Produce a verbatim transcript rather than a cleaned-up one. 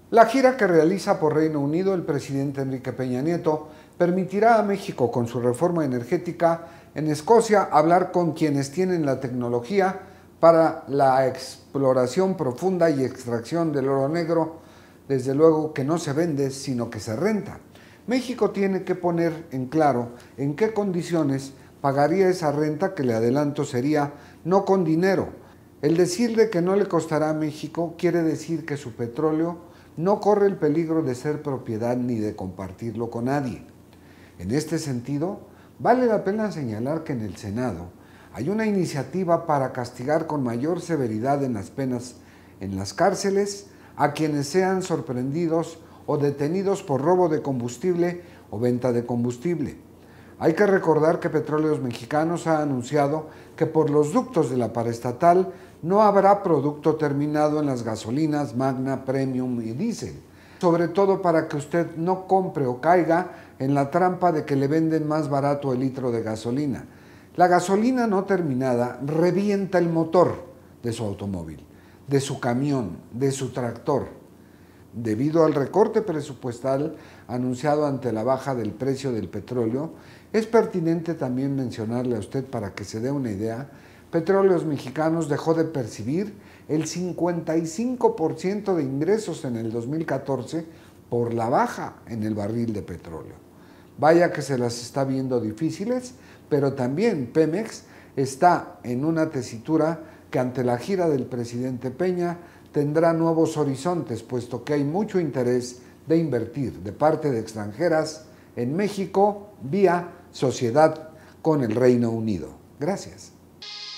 La gira que realiza por Reino Unido el presidente Enrique Peña Nieto permitirá a México, con su reforma energética, en Escocia hablar con quienes tienen la tecnología para la exploración profunda y extracción del oro negro, desde luego que no se vende, sino que se renta. México tiene que poner en claro en qué condiciones pagaría esa renta, que le adelanto sería no con dinero. El decirle que no le costará a México quiere decir que su petróleo no corre el peligro de ser propiedad ni de compartirlo con nadie. En este sentido, vale la pena señalar que en el Senado hay una iniciativa para castigar con mayor severidad en las penas en las cárceles a quienes sean sorprendidos o detenidos por robo de combustible o venta de combustible. Hay que recordar que Petróleos Mexicanos ha anunciado que por los ductos de la paraestatal no habrá producto terminado en las gasolinas Magna, Premium y Diesel, sobre todo para que usted no compre o caiga en la trampa de que le venden más barato el litro de gasolina. La gasolina no terminada revienta el motor de su automóvil, de su camión, de su tractor. Debido al recorte presupuestal anunciado ante la baja del precio del petróleo, es pertinente también mencionarle a usted, para que se dé una idea, Petróleos Mexicanos dejó de percibir el cincuenta y cinco por ciento de ingresos en el dos mil catorce por la baja en el barril de petróleo. Vaya que se las está viendo difíciles, pero también Pemex está en una tesitura que ante la gira del presidente Peña tendrá nuevos horizontes, puesto que hay mucho interés de invertir de parte de extranjeras en México vía sociedad con el Reino Unido. Gracias.